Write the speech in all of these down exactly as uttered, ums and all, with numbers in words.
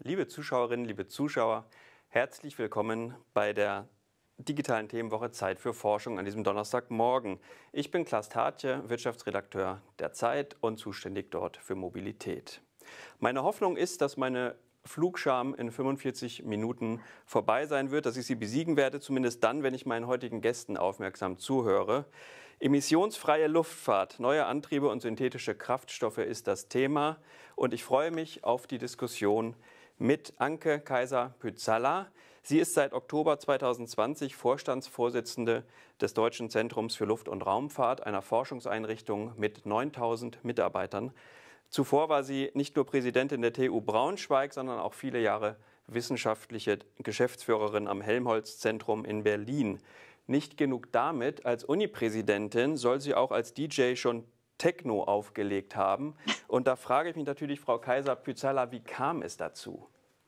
Liebe Zuschauerinnen, liebe Zuschauer, herzlich willkommen bei der digitalen Themenwoche Zeit für Forschung an diesem Donnerstagmorgen. Ich bin Klaas Tatje, Wirtschaftsredakteur der Zeit und zuständig dort für Mobilität. Meine Hoffnung ist, dass meine Flugscham in fünfundvierzig Minuten vorbei sein wird, dass ich sie besiegen werde, zumindest dann, wenn ich meinen heutigen Gästen aufmerksam zuhöre. Emissionsfreie Luftfahrt, neue Antriebe und synthetische Kraftstoffe ist das Thema und ich freue mich auf die Diskussion mit Anke Kaiser-Pyzzala. Sie ist seit Oktober zweitausendzwanzig Vorstandsvorsitzende des Deutschen Zentrums für Luft- und Raumfahrt, einer Forschungseinrichtung mit neuntausend Mitarbeitern. Zuvor war sie nicht nur Präsidentin der T U Braunschweig, sondern auch viele Jahre wissenschaftliche Geschäftsführerin am Helmholtz-Zentrum in Berlin. Nicht genug damit, als Unipräsidentin soll sie auch als D J schon Techno aufgelegt haben. Und da frage ich mich natürlich, Frau Kaiser-Pyzzala, wie kam es dazu?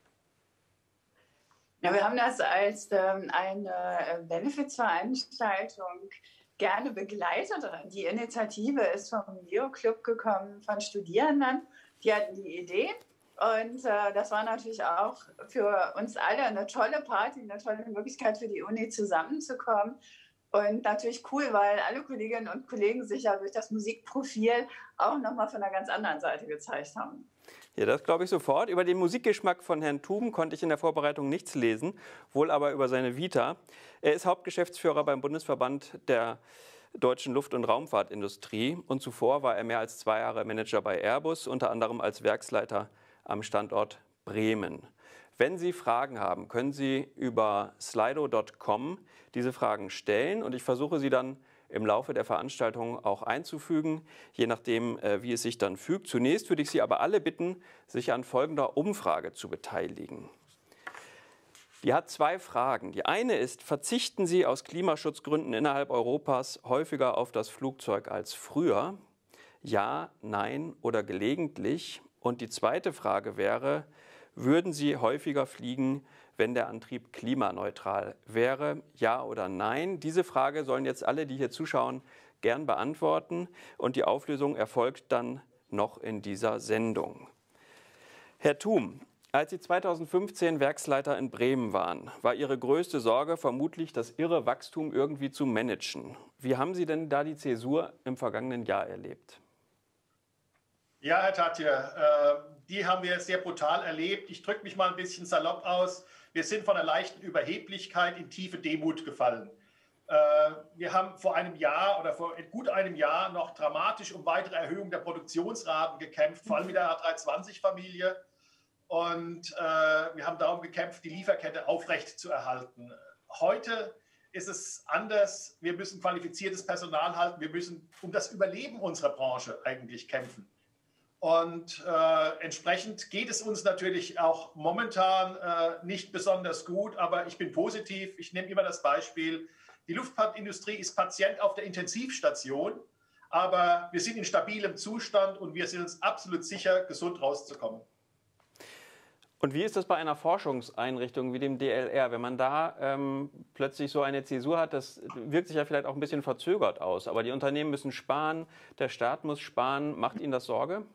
Ja, wir haben das als ähm, eine Benefizveranstaltung gerne begleitet. Die Initiative ist vom Neo-Club gekommen, von Studierenden. Die hatten die Idee. Und äh, das war natürlich auch für uns alle eine tolle Party, eine tolle Möglichkeit für die Uni zusammenzukommen. Und natürlich cool, weil alle Kolleginnen und Kollegen sich ja durch das Musikprofil auch nochmal von einer ganz anderen Seite gezeigt haben. Ja, das glaube ich sofort. Über den Musikgeschmack von Herrn Thum konnte ich in der Vorbereitung nichts lesen, wohl aber über seine Vita. Er ist Hauptgeschäftsführer beim Bundesverband der deutschen Luft- und Raumfahrtindustrie und zuvor war er mehr als zwei Jahre Manager bei Airbus, unter anderem als Werksleiter am Standort Bremen. Wenn Sie Fragen haben, können Sie über slido punkt com diese Fragen stellen und ich versuche sie dann im Laufe der Veranstaltung auch einzufügen, je nachdem, wie es sich dann fügt. Zunächst würde ich Sie aber alle bitten, sich an folgender Umfrage zu beteiligen. Die hat zwei Fragen. Die eine ist, verzichten Sie aus Klimaschutzgründen innerhalb Europas häufiger auf das Flugzeug als früher? Ja, nein oder gelegentlich? Und die zweite Frage wäre, würden Sie häufiger fliegen, wenn der Antrieb klimaneutral wäre? Ja oder nein? Diese Frage sollen jetzt alle, die hier zuschauen, gern beantworten. Und die Auflösung erfolgt dann noch in dieser Sendung. Herr Thum, als Sie zweitausendfünfzehn Werksleiter in Bremen waren, war Ihre größte Sorge vermutlich, das irre Wachstum irgendwie zu managen. Wie haben Sie denn da die Zäsur im vergangenen Jahr erlebt? Ja, Herr Tatje, äh, die haben wir sehr brutal erlebt. Ich drücke mich mal ein bisschen salopp aus. Wir sind von einer leichten Überheblichkeit in tiefe Demut gefallen. Äh, wir haben vor einem Jahr oder vor gut einem Jahr noch dramatisch um weitere Erhöhung der Produktionsraten gekämpft, vor allem mit der A dreihundertzwanzig-Familie. Und äh, wir haben darum gekämpft, die Lieferkette aufrecht zu erhalten. Heute ist es anders. Wir müssen qualifiziertes Personal halten. Wir müssen um das Überleben unserer Branche eigentlich kämpfen. Und äh, entsprechend geht es uns natürlich auch momentan äh, nicht besonders gut, aber ich bin positiv. Ich nehme immer das Beispiel, die Luftfahrtindustrie ist Patient auf der Intensivstation, aber wir sind in stabilem Zustand und wir sind uns absolut sicher, gesund rauszukommen. Und wie ist das bei einer Forschungseinrichtung wie dem D L R? Wenn man da ähm, plötzlich so eine Zäsur hat, das wirkt sich ja vielleicht auch ein bisschen verzögert aus, aber die Unternehmen müssen sparen, der Staat muss sparen. Macht Ihnen das Sorge?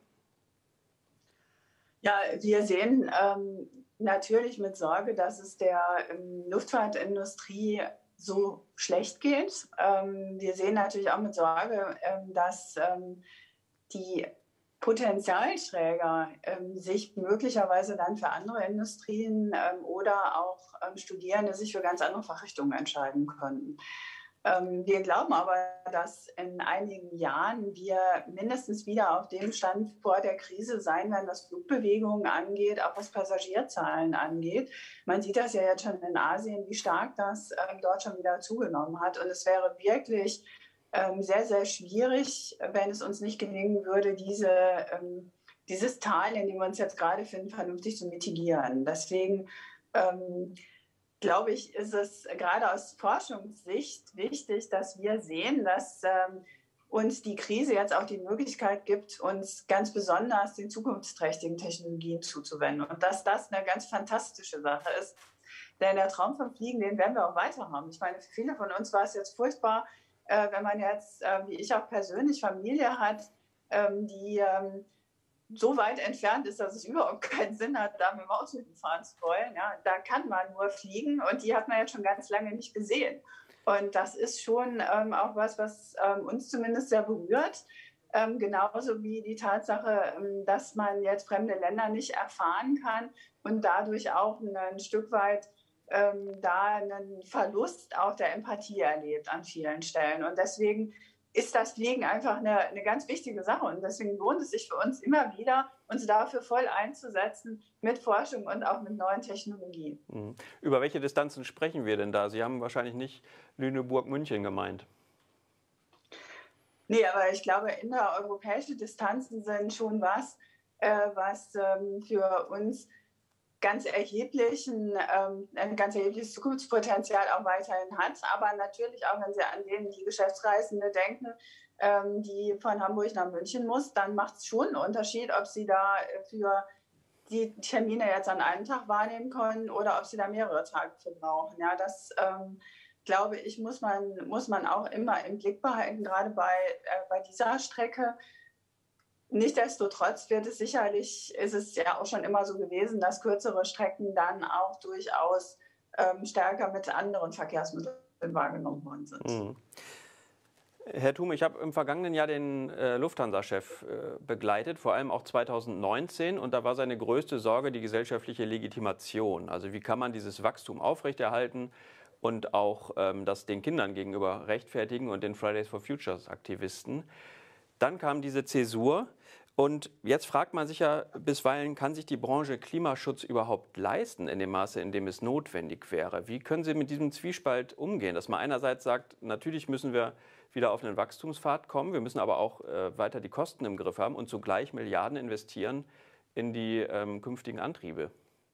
Ja, wir sehen ähm, natürlich mit Sorge, dass es der ähm, Luftfahrtindustrie so schlecht geht. Ähm, wir sehen natürlich auch mit Sorge, ähm, dass ähm, die Potenzialträger ähm, sich möglicherweise dann für andere Industrien ähm, oder auch ähm, Studierende sich für ganz andere Fachrichtungen entscheiden können. Ähm, wir glauben aber, dass in einigen Jahren wir mindestens wieder auf dem Stand vor der Krise sein werden, was Flugbewegungen angeht, auch was Passagierzahlen angeht. Man sieht das ja jetzt schon in Asien, wie stark das ähm, dort schon wieder zugenommen hat. Und es wäre wirklich ähm, sehr, sehr schwierig, wenn es uns nicht gelingen würde, diese, ähm, dieses Tal, in dem wir uns jetzt gerade finden, vernünftig zu mitigieren. Deswegen ähm, glaube ich, ist es gerade aus Forschungssicht wichtig, dass wir sehen, dass ähm, uns die Krise jetzt auch die Möglichkeit gibt, uns ganz besonders den zukunftsträchtigen Technologien zuzuwenden. Und dass das eine ganz fantastische Sache ist. Denn der Traum vom Fliegen, den werden wir auch weiter haben. Ich meine, für viele von uns war es jetzt furchtbar, äh, wenn man jetzt, äh, wie ich auch persönlich, Familie hat, ähm, die ähm, so weit entfernt ist, dass es überhaupt keinen Sinn hat, da mit dem Auto fahren zu wollen. Ja, da kann man nur fliegen und die hat man jetzt schon ganz lange nicht gesehen. Und das ist schon ähm, auch was, was ähm, uns zumindest sehr berührt. Ähm, genauso wie die Tatsache, ähm, dass man jetzt fremde Länder nicht erfahren kann und dadurch auch ein, ein Stück weit ähm, da einen Verlust auch der Empathie erlebt an vielen Stellen. Und deswegen ist das Fliegen einfach eine, eine ganz wichtige Sache. Und deswegen lohnt es sich für uns immer wieder, uns dafür voll einzusetzen mit Forschung und auch mit neuen Technologien. Mhm. Über welche Distanzen sprechen wir denn da? Sie haben wahrscheinlich nicht Lüneburg-München gemeint. Nee, aber ich glaube, innereuropäische Distanzen sind schon was, äh, was ähm, für uns ganz erheblichen, ähm, ein ganz erhebliches Zukunftspotenzial auch weiterhin hat. Aber natürlich auch, wenn Sie an den, die Geschäftsreisende denken, ähm, die von Hamburg nach München muss, dann macht es schon einen Unterschied, ob Sie da für die Termine jetzt an einem Tag wahrnehmen können oder ob Sie da mehrere Tage für brauchen. Ja, das ähm, glaube ich, muss man, muss man auch immer im Blick behalten, gerade bei, äh, bei dieser Strecke. Nichtsdestotrotz wird es sicherlich, ist es ja auch schon immer so gewesen, dass kürzere Strecken dann auch durchaus ähm, stärker mit anderen Verkehrsmitteln wahrgenommen worden sind. Mhm. Herr Thume, ich habe im vergangenen Jahr den äh, Lufthansa-Chef äh, begleitet, vor allem auch zweitausendneunzehn. Und da war seine größte Sorge die gesellschaftliche Legitimation. Also wie kann man dieses Wachstum aufrechterhalten und auch ähm, das den Kindern gegenüber rechtfertigen und den Fridays for Futures Aktivisten. Dann kam diese Zäsur. Und jetzt fragt man sich ja bisweilen, kann sich die Branche Klimaschutz überhaupt leisten in dem Maße, in dem es notwendig wäre? Wie können Sie mit diesem Zwiespalt umgehen, dass man einerseits sagt, natürlich müssen wir wieder auf einen Wachstumspfad kommen, wir müssen aber auch äh, weiter die Kosten im Griff haben und zugleich Milliarden investieren in die ähm, künftigen Antriebe?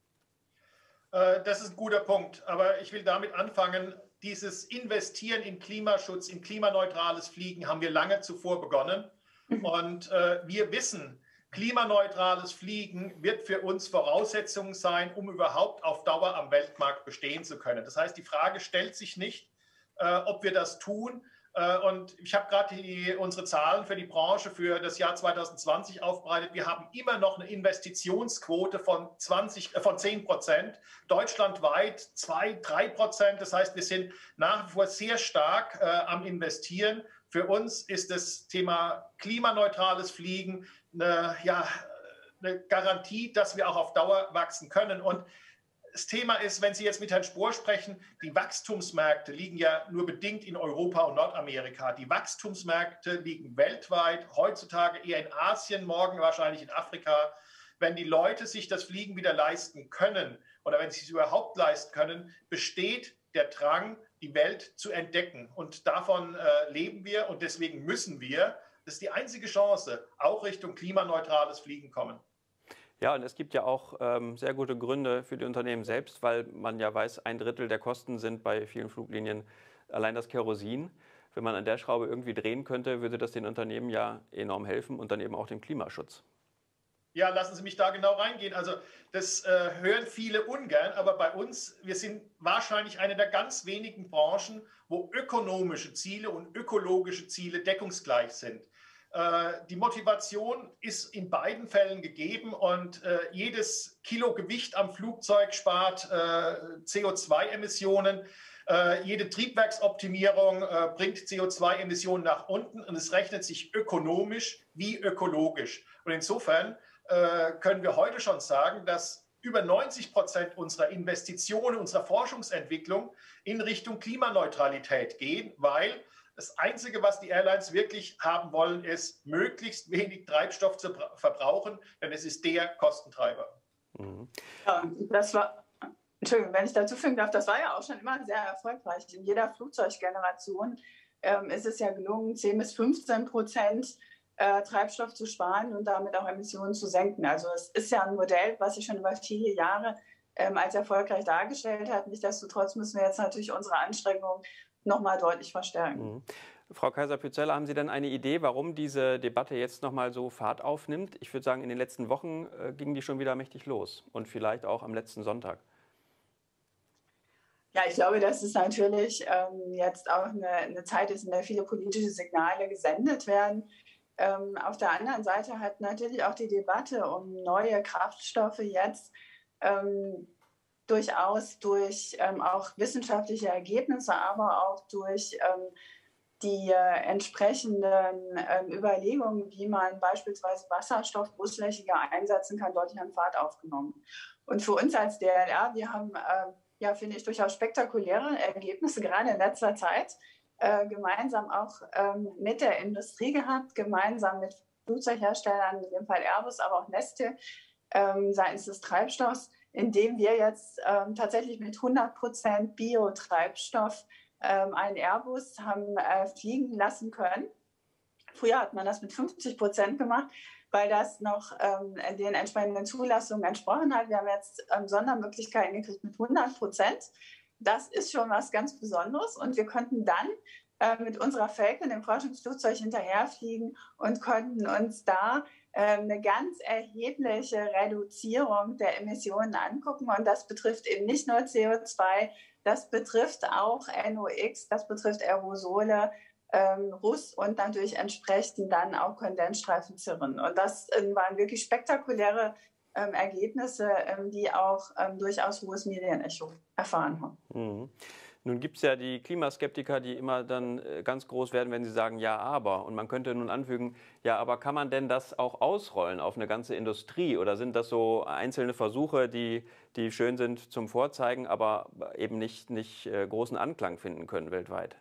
Äh, das ist ein guter Punkt, aber ich will damit anfangen, dieses Investieren in Klimaschutz, in klimaneutrales Fliegen haben wir lange zuvor begonnen. Und äh, wir wissen, klimaneutrales Fliegen wird für uns Voraussetzung sein, um überhaupt auf Dauer am Weltmarkt bestehen zu können. Das heißt, die Frage stellt sich nicht, äh, ob wir das tun. Äh, und ich habe gerade unsere Zahlen für die Branche für das Jahr zweitausendzwanzig aufbereitet. Wir haben immer noch eine Investitionsquote von, zwanzig, äh, von zehn Prozent, deutschlandweit zwei, drei Prozent. Das heißt, wir sind nach wie vor sehr stark äh, am Investieren. Für uns ist das Thema klimaneutrales Fliegen eine, ja, eine Garantie, dass wir auch auf Dauer wachsen können. Und das Thema ist, wenn Sie jetzt mit Herrn Spohr sprechen, die Wachstumsmärkte liegen ja nur bedingt in Europa und Nordamerika. Die Wachstumsmärkte liegen weltweit, heutzutage eher in Asien, morgen wahrscheinlich in Afrika. Wenn die Leute sich das Fliegen wieder leisten können oder wenn sie es überhaupt leisten können, besteht der Drang, die Welt zu entdecken. Und davon äh, leben wir und deswegen müssen wir, das ist die einzige Chance, auch Richtung klimaneutrales Fliegen kommen. Ja, und es gibt ja auch ähm, sehr gute Gründe für die Unternehmen selbst, weil man ja weiß, ein Drittel der Kosten sind bei vielen Fluglinien allein das Kerosin. Wenn man an der Schraube irgendwie drehen könnte, würde das den Unternehmen ja enorm helfen und dann eben auch dem Klimaschutz. Ja, lassen Sie mich da genau reingehen. Also das äh, hören viele ungern, aber bei uns, wir sind wahrscheinlich eine der ganz wenigen Branchen, wo ökonomische Ziele und ökologische Ziele deckungsgleich sind. Äh, die Motivation ist in beiden Fällen gegeben und äh, jedes Kilo Gewicht am Flugzeug spart äh, C O zwei Emissionen. Äh, jede Triebwerksoptimierung äh, bringt C O zwei Emissionen nach unten und es rechnet sich ökonomisch wie ökologisch. Und insofern können wir heute schon sagen, dass über neunzig Prozent unserer Investitionen, unserer Forschungsentwicklung in Richtung Klimaneutralität gehen, weil das Einzige, was die Airlines wirklich haben wollen, ist, möglichst wenig Treibstoff zu verbrauchen, denn es ist der Kostentreiber. Mhm. Ja, das war, Entschuldigung, wenn ich dazu fügen darf, das war ja auch schon immer sehr erfolgreich. In jeder Flugzeuggeneration ähm, ist es ja gelungen, zehn bis fünfzehn Prozent Äh, Treibstoff zu sparen und damit auch Emissionen zu senken. Also es ist ja ein Modell, was sich schon über viele Jahre ähm, als erfolgreich dargestellt hat. Nichtsdestotrotz müssen wir jetzt natürlich unsere Anstrengungen noch mal deutlich verstärken. Mhm. Frau Kaiser-Pützeller, haben Sie denn eine Idee, warum diese Debatte jetzt noch mal so Fahrt aufnimmt? Ich würde sagen, in den letzten Wochen äh, ging die schon wieder mächtig los und vielleicht auch am letzten Sonntag. Ja, ich glaube, dass es natürlich ähm, jetzt auch eine, eine Zeit ist, in der viele politische Signale gesendet werden. Ähm, auf der anderen Seite hat natürlich auch die Debatte um neue Kraftstoffe jetzt ähm, durchaus durch ähm, auch wissenschaftliche Ergebnisse, aber auch durch ähm, die äh, entsprechenden äh, Überlegungen, wie man beispielsweise Wasserstoff großflächiger einsetzen kann, deutlich an Fahrt aufgenommen. Und für uns als D L R, wir haben, äh, ja, finde ich, durchaus spektakuläre Ergebnisse, gerade in letzter Zeit, äh, gemeinsam auch ähm, mit der Industrie gehabt, gemeinsam mit Flugzeugherstellern, in dem Fall Airbus, aber auch Neste, ähm, seitens des Treibstoffs, indem wir jetzt ähm, tatsächlich mit hundert Prozent Biotreibstoff ähm, einen Airbus haben äh, fliegen lassen können. Früher hat man das mit fünfzig Prozent gemacht, weil das noch ähm, den entsprechenden Zulassungen entsprochen hat. Wir haben jetzt ähm, Sondermöglichkeiten gekriegt mit hundert Prozent. Das ist schon was ganz Besonderes. Und wir konnten dann äh, mit unserer Falcon, dem Forschungsflugzeug, hinterherfliegen und konnten uns da äh, eine ganz erhebliche Reduzierung der Emissionen angucken. Und das betrifft eben nicht nur C O zwei, das betrifft auch N O x, das betrifft Aerosole, ähm, Ruß und natürlich entsprechend dann auch Kondensstreifenzirren. Und das ähm, waren wirklich spektakuläre ähm, Ergebnisse, ähm, die auch ähm, durchaus hohes Medienecho erfahren haben. Mhm. Nun gibt es ja die Klimaskeptiker, die immer dann ganz groß werden, wenn sie sagen, ja, aber. Und man könnte nun anfügen, ja, aber kann man denn das auch ausrollen auf eine ganze Industrie? Oder sind das so einzelne Versuche, die, die schön sind zum Vorzeigen, aber eben nicht, nicht äh, großen Anklang finden können weltweit?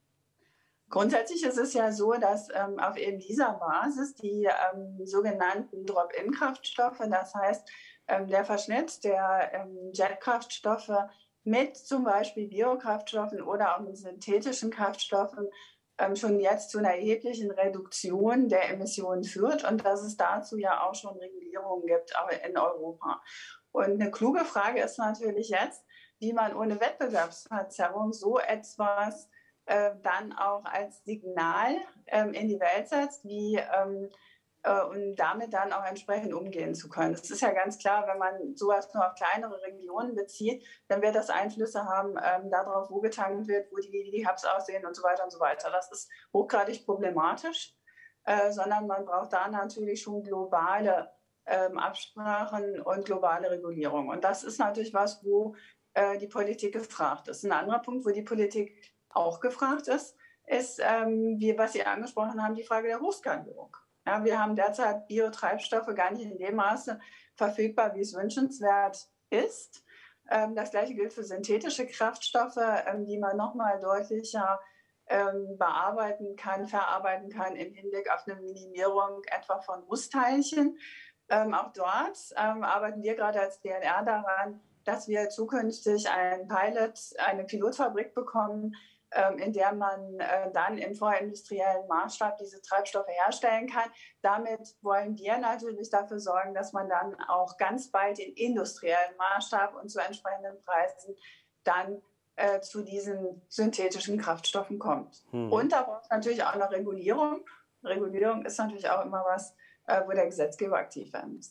Grundsätzlich ist es ja so, dass ähm, auf eben dieser Basis die ähm, sogenannten Drop-in-Kraftstoffe, das heißt ähm, der Verschnitt der ähm, Jetkraftstoffe mit zum Beispiel Biokraftstoffen oder auch mit synthetischen Kraftstoffen ähm, schon jetzt zu einer erheblichen Reduktion der Emissionen führt und dass es dazu ja auch schon Regulierungen gibt, auch in Europa. Und eine kluge Frage ist natürlich jetzt, wie man ohne Wettbewerbsverzerrung so etwas äh, dann auch als Signal ähm, in die Welt setzt, wie ähm, äh, und damit dann auch entsprechend umgehen zu können. Es ist ja ganz klar, wenn man sowas nur auf kleinere Regionen bezieht, dann wird das Einflüsse haben ähm, darauf, wo getankt wird, wo die, die Hubs aussehen und so weiter und so weiter. Das ist hochgradig problematisch, äh, sondern man braucht da natürlich schon globale ähm, Absprachen und globale Regulierung. Und das ist natürlich was, wo äh, die Politik gefragt ist. Ein anderer Punkt, wo die Politik auch gefragt ist, ist, ähm, wie, was Sie angesprochen haben, die Frage der Hochskalierung. Ja, wir haben derzeit Biotreibstoffe gar nicht in dem Maße verfügbar, wie es wünschenswert ist. Ähm, das Gleiche gilt für synthetische Kraftstoffe, ähm, die man nochmal deutlicher ähm, bearbeiten kann, verarbeiten kann im Hinblick auf eine Minimierung etwa von Rußteilchen. Ähm, auch dort ähm, arbeiten wir gerade als D L R daran, dass wir zukünftig ein Pilot, eine Pilotfabrik bekommen, in der man dann im vorindustriellen Maßstab diese Treibstoffe herstellen kann. Damit wollen wir natürlich dafür sorgen, dass man dann auch ganz bald in industriellen Maßstab und zu entsprechenden Preisen dann äh, zu diesen synthetischen Kraftstoffen kommt. Hm. Und da braucht es natürlich auch noch Regulierung. Regulierung ist natürlich auch immer was, äh, wo der Gesetzgeber aktiv werden muss.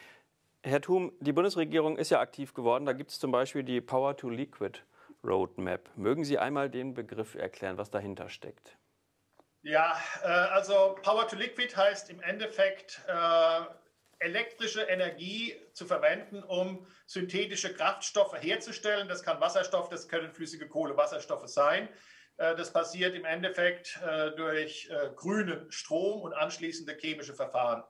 Herr Thum, die Bundesregierung ist ja aktiv geworden. Da gibt es zum Beispiel die Power to Liquid Roadmap. Mögen Sie einmal den Begriff erklären, was dahinter steckt? Ja, äh, also Power to Liquid heißt im Endeffekt äh, elektrische Energie zu verwenden, um synthetische Kraftstoffe herzustellen. Das kann Wasserstoff, das können flüssige Kohlewasserstoffe sein. Äh, das passiert im Endeffekt äh, durch äh, grünen Strom und anschließende chemische Verfahren.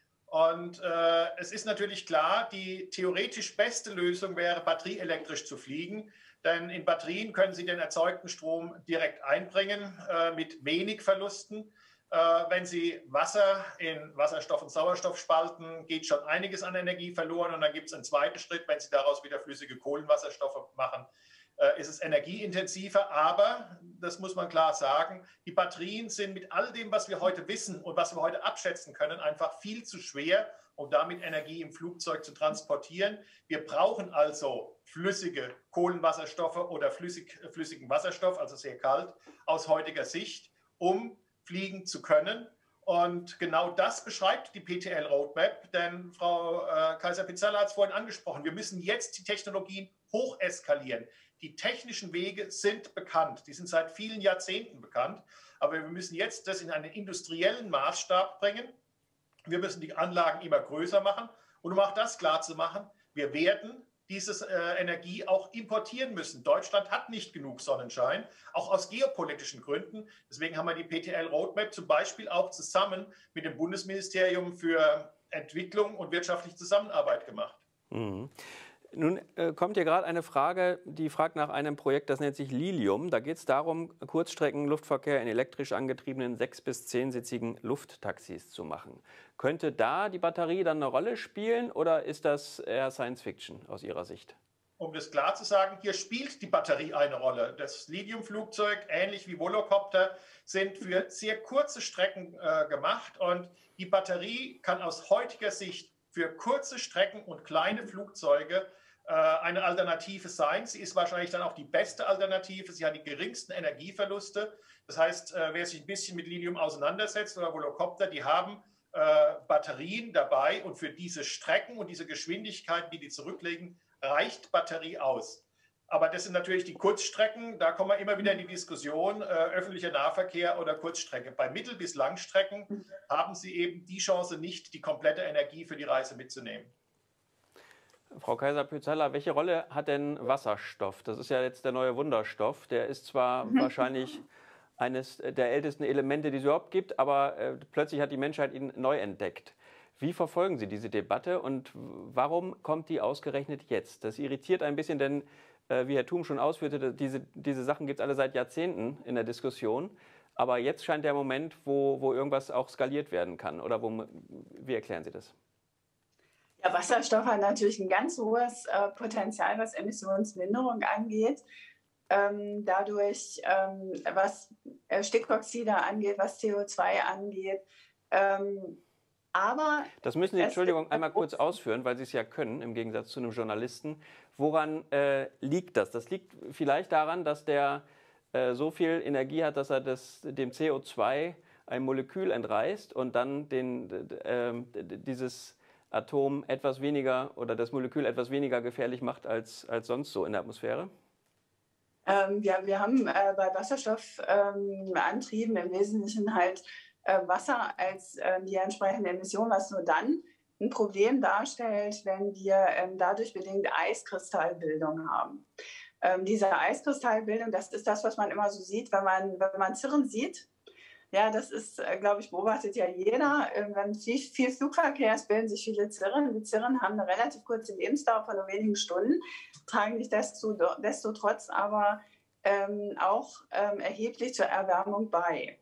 Und äh, es ist natürlich klar, die theoretisch beste Lösung wäre, batterieelektrisch zu fliegen. Denn in Batterien können Sie den erzeugten Strom direkt einbringen äh, mit wenig Verlusten. Äh, wenn Sie Wasser in Wasserstoff und Sauerstoff spalten, geht schon einiges an Energie verloren. Und dann gibt es einen zweiten Schritt, wenn Sie daraus wieder flüssige Kohlenwasserstoffe machen, äh, ist es energieintensiver. Aber, das muss man klar sagen, die Batterien sind mit all dem, was wir heute wissen und was wir heute abschätzen können, einfach viel zu schwer, um damit Energie im Flugzeug zu transportieren. Wir brauchen also flüssige Kohlenwasserstoffe oder flüssig, flüssigen Wasserstoff, also sehr kalt, aus heutiger Sicht, um fliegen zu können. Und genau das beschreibt die P T L-Roadmap, denn Frau äh, Kaiser-Pizzala hat es vorhin angesprochen, wir müssen jetzt die Technologien hocheskalieren. Die technischen Wege sind bekannt, die sind seit vielen Jahrzehnten bekannt. Aber wir müssen jetzt das in einen industriellen Maßstab bringen. Wir müssen die Anlagen immer größer machen. Und um auch das klar zu machen, wir werden diese äh, Energie auch importieren müssen. Deutschland hat nicht genug Sonnenschein, auch aus geopolitischen Gründen. Deswegen haben wir die P T L-Roadmap zum Beispiel auch zusammen mit dem Bundesministerium für Entwicklung und wirtschaftliche Zusammenarbeit gemacht. Mhm. Nun äh, kommt hier gerade eine Frage, die fragt nach einem Projekt, das nennt sich Lilium. Da geht es darum, Kurzstreckenluftverkehr in elektrisch angetriebenen sechs- bis zehnsitzigen Lufttaxis zu machen. Könnte da die Batterie dann eine Rolle spielen oder ist das eher Science Fiction aus Ihrer Sicht? Um das klar zu sagen, hier spielt die Batterie eine Rolle. Das Lilium-Flugzeug, ähnlich wie Volocopter, sind für sehr kurze Strecken äh, gemacht und die Batterie kann aus heutiger Sicht für kurze Strecken und kleine Flugzeuge äh, eine Alternative sein. Sie ist wahrscheinlich dann auch die beste Alternative. Sie hat die geringsten Energieverluste. Das heißt, äh, wer sich ein bisschen mit Lilium auseinandersetzt oder Volocopter, die haben äh, Batterien dabei und für diese Strecken und diese Geschwindigkeiten, die die zurücklegen, reicht Batterie aus. Aber das sind natürlich die Kurzstrecken, da kommen wir immer wieder in die Diskussion, äh, öffentlicher Nahverkehr oder Kurzstrecke. Bei Mittel- bis Langstrecken haben Sie eben die Chance nicht, die komplette Energie für die Reise mitzunehmen. Frau Kaiser-Pützhaller, welche Rolle hat denn Wasserstoff? Das ist ja jetzt der neue Wunderstoff. Der ist zwar mhm. wahrscheinlich eines der ältesten Elemente, die es überhaupt gibt, aber äh, plötzlich hat die Menschheit ihn neu entdeckt. Wie verfolgen Sie diese Debatte und warum kommt die ausgerechnet jetzt? Das irritiert ein bisschen, denn äh, wie Herr Thum schon ausführte, diese, diese Sachen gibt es alle seit Jahrzehnten in der Diskussion. Aber jetzt scheint der Moment, wo, wo irgendwas auch skaliert werden kann. Oder wo, wie erklären Sie das? Ja, Wasserstoff hat natürlich ein ganz hohes äh, Potenzial, was Emissionsminderung angeht. Ähm, dadurch, ähm, was äh, Stickoxide angeht, was C O zwei angeht. Ähm, aber das müssen Sie, Entschuldigung, einmal kurz ausführen, weil Sie es ja können, im Gegensatz zu einem Journalisten. Woran äh, liegt das? Das liegt vielleicht daran, dass der äh, so viel Energie hat, dass er das, dem C O zwei ein Molekül entreißt und dann den, äh, dieses Atom etwas weniger oder das Molekül etwas weniger gefährlich macht als, als sonst so in der Atmosphäre? Ähm, ja, wir haben äh, bei Wasserstoffantrieben ähm, im Wesentlichen halt äh, Wasser als äh, die entsprechende Emission, was nur dann ein Problem darstellt, wenn wir ähm, dadurch bedingt Eiskristallbildung haben. Ähm, diese Eiskristallbildung, das ist das, was man immer so sieht, wenn man, wenn man Cirren sieht. Ja, das ist, äh, glaube ich, beobachtet ja jeder. Äh, wenn viel, viel Flugverkehr ist, bilden sich viele Cirren. Die Cirren haben eine relativ kurze Lebensdauer von nur wenigen Stunden, tragen nicht desto, desto trotz aber ähm, auch ähm, erheblich zur Erwärmung bei.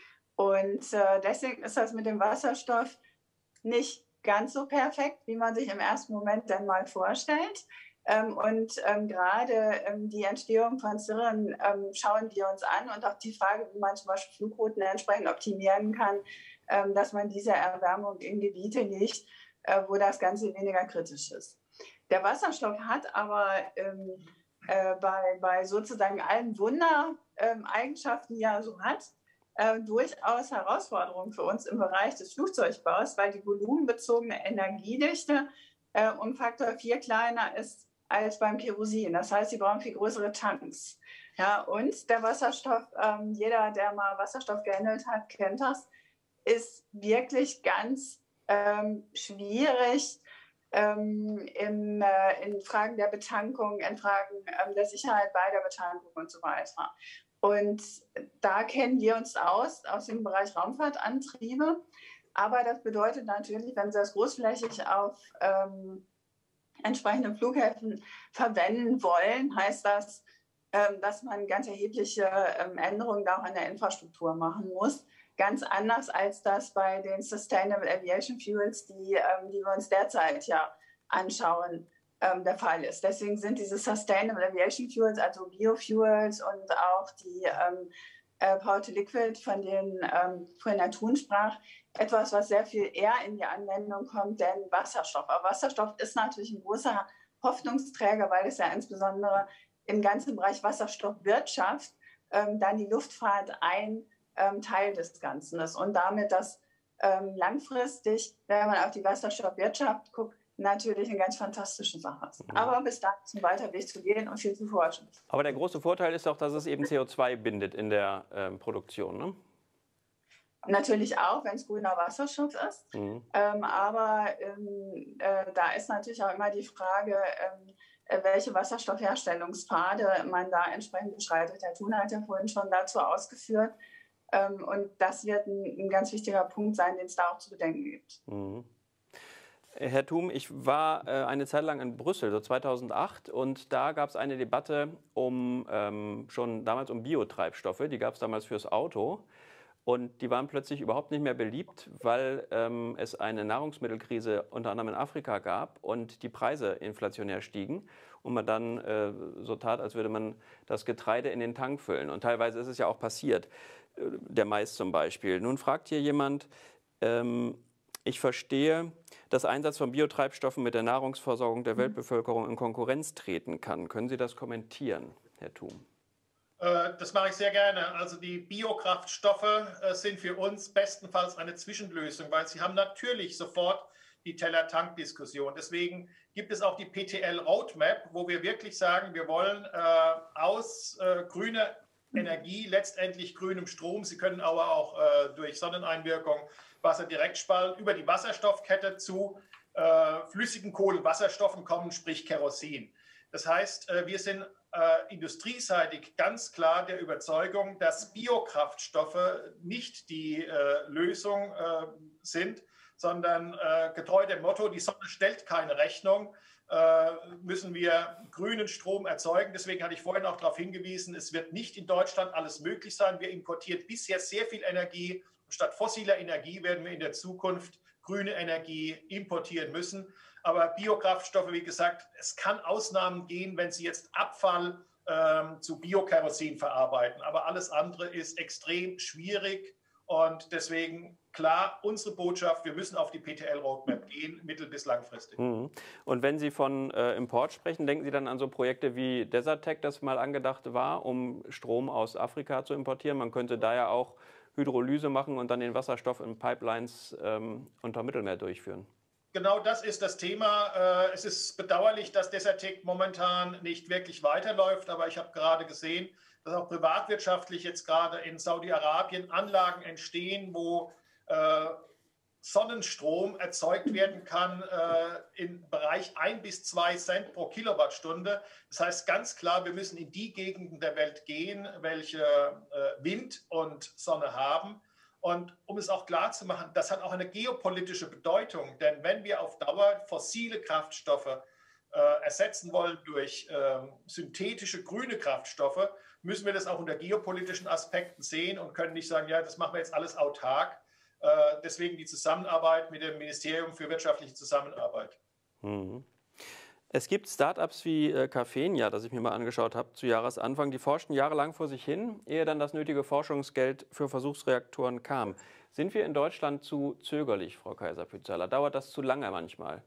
Und äh, deswegen ist das mit dem Wasserstoff nicht ganz so perfekt, wie man sich im ersten Moment dann mal vorstellt. Ähm, und ähm, gerade ähm, die Entstehung von Cirren ähm, schauen wir uns an und auch die Frage, wie man zum Beispiel Flugrouten entsprechend optimieren kann, ähm, dass man diese Erwärmung in Gebiete legt, äh, wo das Ganze weniger kritisch ist. Der Wasserstoff hat aber ähm, äh, bei, bei sozusagen allen Wundereigenschaften, die er so hat, Äh, durchaus Herausforderungen für uns im Bereich des Flugzeugbaus, weil die volumenbezogene Energiedichte äh, um Faktor vier kleiner ist als beim Kerosin. Das heißt, sie brauchen viel größere Tanks. Ja, und der Wasserstoff, ähm, jeder, der mal Wasserstoff gehandelt hat, kennt das, ist wirklich ganz ähm, schwierig ähm, in, äh, in Fragen der Betankung, in Fragen ähm, der Sicherheit bei der Betankung und so weiter. Und da kennen wir uns aus, aus dem Bereich Raumfahrtantriebe. Aber das bedeutet natürlich, wenn Sie das großflächig auf ähm, entsprechenden Flughäfen verwenden wollen, heißt das, ähm, dass man ganz erhebliche ähm, Änderungen auch an der Infrastruktur machen muss. Ganz anders als das bei den Sustainable Aviation Fuels, die, ähm, die wir uns derzeit ja anschauen, Ähm, der Fall ist. Deswegen sind diese Sustainable Aviation Fuels, also Biofuels und auch die ähm, äh, Power to Liquid, von denen ähm, vorhin Herr Thun sprach, etwas, was sehr viel eher in die Anwendung kommt, denn Wasserstoff. Aber Wasserstoff ist natürlich ein großer Hoffnungsträger, weil es ja insbesondere im ganzen Bereich Wasserstoffwirtschaft ähm, dann die Luftfahrt ein ähm, Teil des Ganzen ist und damit das ähm, langfristig, wenn man auf die Wasserstoffwirtschaft guckt, natürlich eine ganz fantastische Sache ist. Aber bis dahin ist ein weiter Weg zu gehen und viel zu forschen. Aber der große Vorteil ist auch, dass es eben C O zwei bindet in der ähm, Produktion, ne? Natürlich auch, wenn es grüner Wasserstoff ist. Mhm. Ähm, aber ähm, äh, da ist natürlich auch immer die Frage, ähm, welche Wasserstoffherstellungspfade man da entsprechend beschreitet. Herr Thun hat ja vorhin schon dazu ausgeführt. Ähm, und das wird ein, ein ganz wichtiger Punkt sein, den es da auch zu bedenken gibt. Mhm. Herr Thum, ich war äh, eine Zeit lang in Brüssel, so zweitausendacht, und da gab es eine Debatte um ähm, schon damals um Biotreibstoffe. Die gab es damals fürs Auto. Und die waren plötzlich überhpt nicht mehr beliebt, weil ähm, es eine Nahrungsmittelkrise unter anderem in Afrika gab und die Preise inflationär stiegen und man dann äh, so tat, als würde man das Getreide in den Tank füllen. Und teilweise ist es ja auch passiert, äh, der Mais zum Beispiel. Nun fragt hier jemand, ähm, ich verstehe, dass Einsatz von Biotreibstoffen mit der Nahrungsversorgung der Weltbevölkerung in Konkurrenz treten kann. Können Sie das kommentieren, Herr Thum? Das mache ich sehr gerne. Also die Biokraftstoffe sind für uns bestenfalls eine Zwischenlösung, weil sie haben natürlich sofort die Teller-Tank-Diskussion. Deswegen gibt es auch die P T L-Roadmap, wo wir wirklich sagen, wir wollen äh, aus äh, grüner Energie, letztendlich grünem Strom, Sie können aber auch äh, durch Sonneneinwirkung Wasser direkt spalten, über die Wasserstoffkette zu äh, flüssigen Kohlenwasserstoffen kommen, sprich Kerosin. Das heißt, äh, wir sind Äh, industrieseitig ganz klar der Überzeugung, dass Biokraftstoffe nicht die äh, Lösung äh, sind, sondern äh, getreu dem Motto, die Sonne stellt keine Rechnung, äh, müssen wir grünen Strom erzeugen. Deswegen hatte ich vorhin auch darauf hingewiesen, es wird nicht in Deutschland alles möglich sein. Wir importieren bisher sehr viel Energie. Statt fossiler Energie werden wir in der Zukunft grüne Energie importieren müssen. Aber Biokraftstoffe, wie gesagt, es kann Ausnahmen gehen, wenn Sie jetzt Abfall ähm, zu Biokerosin verarbeiten. Aber alles andere ist extrem schwierig. Und deswegen, klar, unsere Botschaft, wir müssen auf die P T L-Roadmap gehen, mittel- bis langfristig. Mhm. Und wenn Sie von äh, Import sprechen, denken Sie dann an so Projekte wie Desertec, das mal angedacht war, um Strom aus Afrika zu importieren? Man könnte da ja auch Hydrolyse machen und dann den Wasserstoff in Pipelines ähm, unter Mittelmeer durchführen. Genau das ist das Thema. Es ist bedauerlich, dass Desertec momentan nicht wirklich weiterläuft, aber ich habe gerade gesehen, dass auch privatwirtschaftlich jetzt gerade in Saudi-Arabien Anlagen entstehen, wo äh, Sonnenstrom erzeugt werden kann äh, im Bereich ein bis zwei Cent pro Kilowattstunde. Das heißt ganz klar, wir müssen in die Gegenden der Welt gehen, welche äh, Wind und Sonne haben. Und um es auch klar zu machen, das hat auch eine geopolitische Bedeutung, denn wenn wir auf Dauer fossile Kraftstoffe äh, ersetzen wollen durch äh, synthetische grüne Kraftstoffe, müssen wir das auch unter geopolitischen Aspekten sehen und können nicht sagen, ja, das machen wir jetzt alles autark. Äh, deswegen die Zusammenarbeit mit dem Ministerium für wirtschaftliche Zusammenarbeit. Mhm. Es gibt Startups wie äh, Cafenia, das ich mir mal angeschaut habe zu Jahresanfang, die forschten jahrelang vor sich hin, ehe dann das nötige Forschungsgeld für Versuchsreaktoren kam. Sind wir in Deutschland zu zögerlich, Frau Kaiser-Pützaler? Dauert das zu lange manchmal?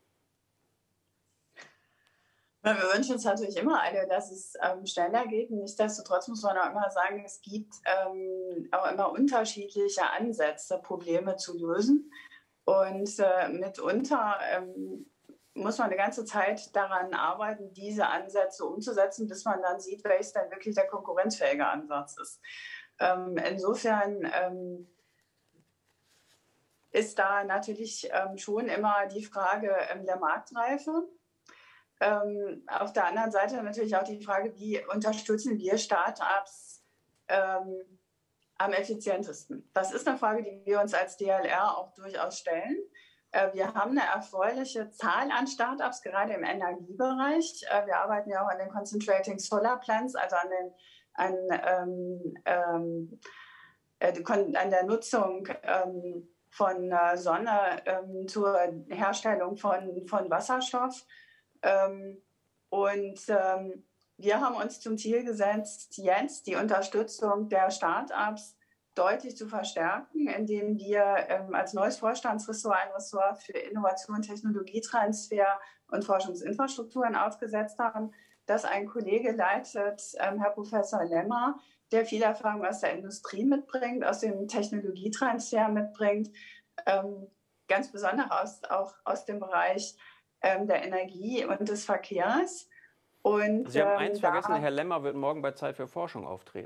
Wir wünschen uns natürlich immer alle, dass es ähm, schneller geht. Nichtsdestotrotz muss man auch immer sagen, es gibt ähm, auch immer unterschiedliche Ansätze, Probleme zu lösen. Und äh, mitunter ähm, muss man eine ganze Zeit daran arbeiten, diese Ansätze umzusetzen, bis man dann sieht, welches dann wirklich der konkurrenzfähige Ansatz ist. Ähm, insofern ähm, ist da natürlich ähm, schon immer die Frage ähm, der Marktreife. Ähm, auf der anderen Seite natürlich auch die Frage, wie unterstützen wir Startups ähm, am effizientesten? Das ist eine Frage, die wir uns als D L R auch durchaus stellen. Äh, wir haben eine erfreuliche Zahl an Startups, gerade im Energiebereich. Äh, wir arbeiten ja auch an den Concentrating Solar Plants, also an, den, an, ähm, äh, an der Nutzung ähm, von äh, Sonne ähm, zur Herstellung von, von Wasserstoff. Ähm, und ähm, wir haben uns zum Ziel gesetzt, jetzt die Unterstützung der Startups deutlich zu verstärken, indem wir ähm, als neues Vorstandsressort ein Ressort für Innovation, Technologietransfer und Forschungsinfrastrukturen aufgesetzt haben, das ein Kollege leitet, ähm, Herr Professor Lemmer, der viel Erfahrung aus der Industrie mitbringt, aus dem Technologietransfer mitbringt, ähm, ganz besonders aus, auch aus dem Bereich der Energie und des Verkehrs. Und, Sie haben ähm, eins vergessen, Herr Lemmer wird morgen bei Zeit für Forschung auftreten.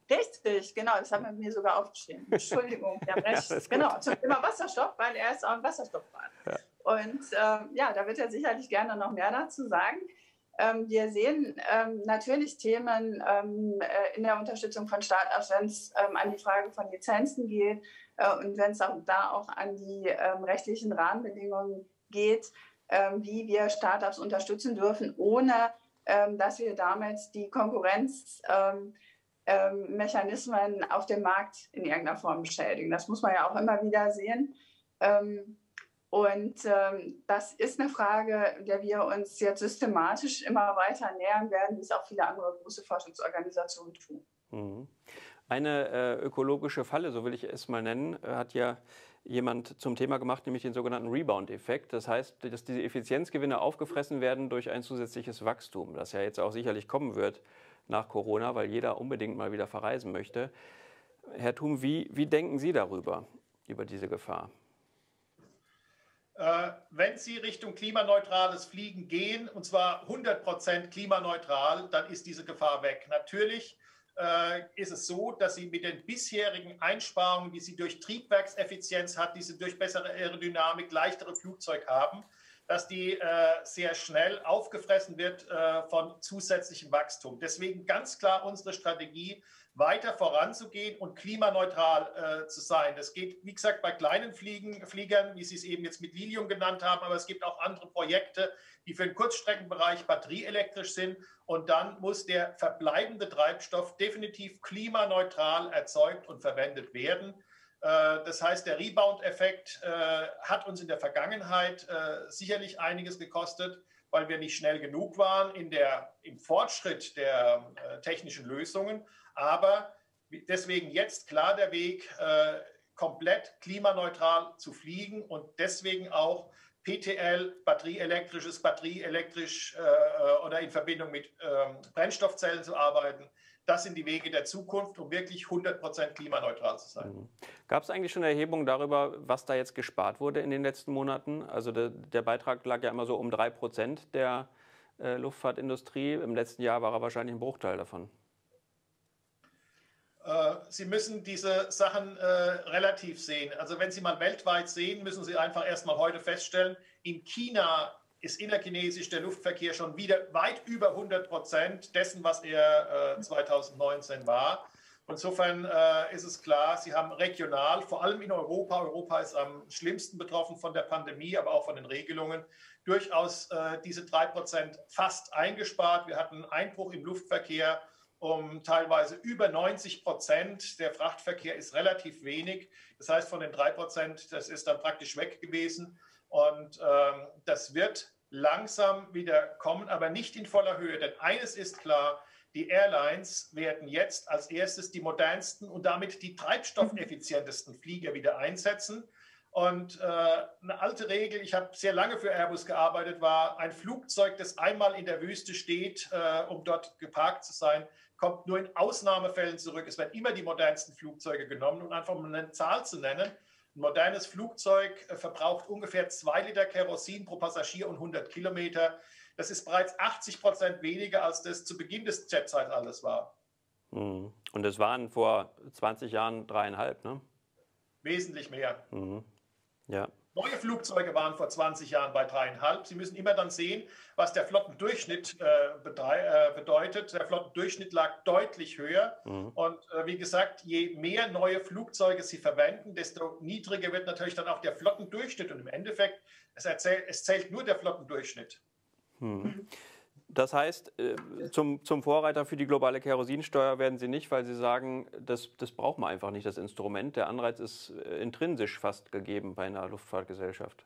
Richtig, genau, das haben wir mir sogar aufgeschrieben. Entschuldigung, der recht. Ja, genau, zum Thema Wasserstoff, weil er ist auch ein Wasserstoffbahn. Ja. Und ähm, ja, da wird er sicherlich gerne noch mehr dazu sagen. Ähm, wir sehen ähm, natürlich Themen ähm, äh, in der Unterstützung von Startups, wenn es ähm, an die Frage von Lizenzen geht äh, und wenn es auch da auch an die ähm, rechtlichen Rahmenbedingungen geht, ähm, wie wir Startups unterstützen dürfen, ohne ähm, dass wir damit die Konkurrenzmechanismen ähm, ähm, auf dem Markt in irgendeiner Form beschädigen. Das muss man ja auch immer wieder sehen. Ähm, Und ähm, das ist eine Frage, der wir uns jetzt systematisch immer weiter nähern werden, wie es auch viele andere große Forschungsorganisationen tun. Mhm. Eine äh, ökologische Falle, so will ich es mal nennen, äh, hat ja jemand zum Thema gemacht, nämlich den sogenannten Rebound-Effekt. Das heißt, dass diese Effizienzgewinne aufgefressen werden durch ein zusätzliches Wachstum, das ja jetzt auch sicherlich kommen wird nach Corona, weil jeder unbedingt mal wieder verreisen möchte. Herr Thum, wie, wie denken Sie darüber, über diese Gefahr? Wenn Sie Richtung klimaneutrales Fliegen gehen, und zwar hundert Prozent klimaneutral, dann ist diese Gefahr weg. Natürlich äh, ist es so, dass Sie mit den bisherigen Einsparungen, die Sie durch Triebwerkseffizienz hat, die Sie durch bessere Aerodynamik, leichtere Flugzeug haben, dass die äh, sehr schnell aufgefressen wird äh, von zusätzlichem Wachstum. Deswegen ganz klar unsere Strategie, weiter voranzugehen und klimaneutral äh, zu sein. Das geht, wie gesagt, bei kleinen Fliegen, Fliegern, wie Sie es eben jetzt mit Lilium genannt haben, aber es gibt auch andere Projekte, die für den Kurzstreckenbereich batterieelektrisch sind. Und dann muss der verbleibende Treibstoff definitiv klimaneutral erzeugt und verwendet werden. Äh, das heißt, der Rebound-Effekt äh, hat uns in der Vergangenheit äh, sicherlich einiges gekostet, weil wir nicht schnell genug waren in der, im Fortschritt der äh, technischen Lösungen. Aber deswegen jetzt klar der Weg, äh, komplett klimaneutral zu fliegen und deswegen auch P T L, batterieelektrisches, batterieelektrisch äh, oder in Verbindung mit äh, Brennstoffzellen zu arbeiten. Das sind die Wege der Zukunft, um wirklich hundert Prozent klimaneutral zu sein. Mhm. Gab es eigentlich schon Erhebungen darüber, was da jetzt gespart wurde in den letzten Monaten? Also der, der Beitrag lag ja immer so um drei Prozent der äh, Luftfahrtindustrie. Im letzten Jahr war er wahrscheinlich ein Bruchteil davon. Sie müssen diese Sachen äh, relativ sehen. Also wenn Sie mal weltweit sehen, müssen Sie einfach erstmal heute feststellen, in China ist innerchinesisch der Luftverkehr schon wieder weit über hundert Prozent dessen, was er äh, zweitausendneunzehn war. Insofern äh, ist es klar, Sie haben regional, vor allem in Europa, Europa ist am schlimmsten betroffen von der Pandemie, aber auch von den Regelungen, durchaus äh, diese drei Prozent fast eingespart. Wir hatten einen Einbruch im Luftverkehr um teilweise über neunzig Prozent. Der Frachtverkehr ist relativ wenig. Das heißt, von den drei Prozent, das ist dann praktisch weg gewesen. Und ähm, das wird langsam wieder kommen, aber nicht in voller Höhe. Denn eines ist klar, die Airlines werden jetzt als erstes die modernsten und damit die treibstoffeffizientesten Flieger wieder einsetzen. Und äh, eine alte Regel, ich habe sehr lange für Airbus gearbeitet, war, ein Flugzeug, das einmal in der Wüste steht, äh, um dort geparkt zu sein, kommt nur in Ausnahmefällen zurück. Es werden immer die modernsten Flugzeuge genommen. Und einfach um eine Zahl zu nennen, ein modernes Flugzeug äh, verbraucht ungefähr zwei Liter Kerosin pro Passagier und hundert Kilometer. Das ist bereits achtzig Prozent weniger, als das zu Beginn des Jetzeitalters war. Mhm. Und es waren vor zwanzig Jahren dreieinhalb, ne? Wesentlich mehr. Mhm. Ja. Neue Flugzeuge waren vor zwanzig Jahren bei dreieinhalb. Sie müssen immer dann sehen, was der Flottendurchschnitt äh, bedeutet. Der Flottendurchschnitt lag deutlich höher. Mhm. Und äh, wie gesagt, je mehr neue Flugzeuge Sie verwenden, desto niedriger wird natürlich dann auch der Flottendurchschnitt. Und im Endeffekt, es, erzählt, es zählt nur der Flottendurchschnitt. Mhm. Das heißt, zum, zum Vorreiter für die globale Kerosinsteuer werden Sie nicht, weil Sie sagen, das, das braucht man einfach nicht, das Instrument. Der Anreiz ist intrinsisch fast gegeben bei einer Luftfahrtgesellschaft.